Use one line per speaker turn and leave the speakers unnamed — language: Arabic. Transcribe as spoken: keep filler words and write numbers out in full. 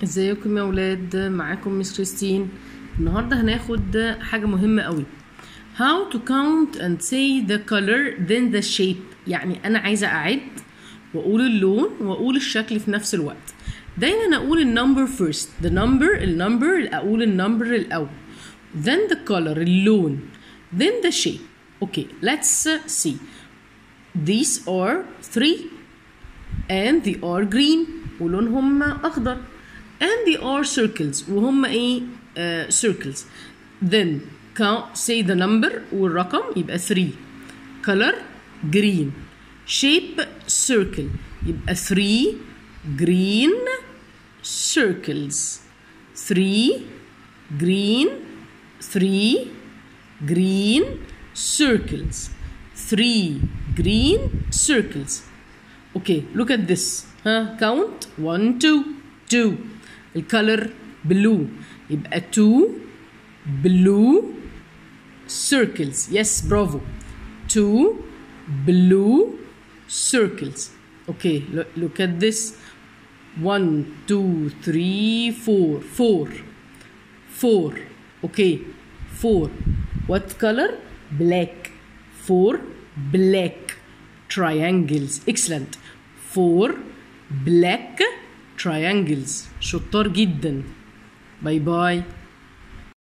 ازيكم يا ولاد؟ معاكم مس كريستين. النهارده هناخد حاجه مهمه قوي. how to count and say the color then the shape. يعني انا عايزه اعد واقول اللون واقول الشكل في نفس الوقت. دايما اقول النمبر first. the number النمبر اقول النمبر الاول, then the color اللون, then the shape. okay, let's see. these are three and they are green ولونهم اخضر, and they are circles وهم ايه uh, circles. then count, say the number والرقم يبقى three, color green, shape circle يبقى three green circles, three green three green circles, three green circles. okay, look at this. ها count one two two. الcolor blue يبقى two blue circles. yes, bravo. two blue circles. okay, look, look at this. one two three four four four. okay, four. what color? black. four black triangles. excellent. four black triangles. شطار جدا. باي باي.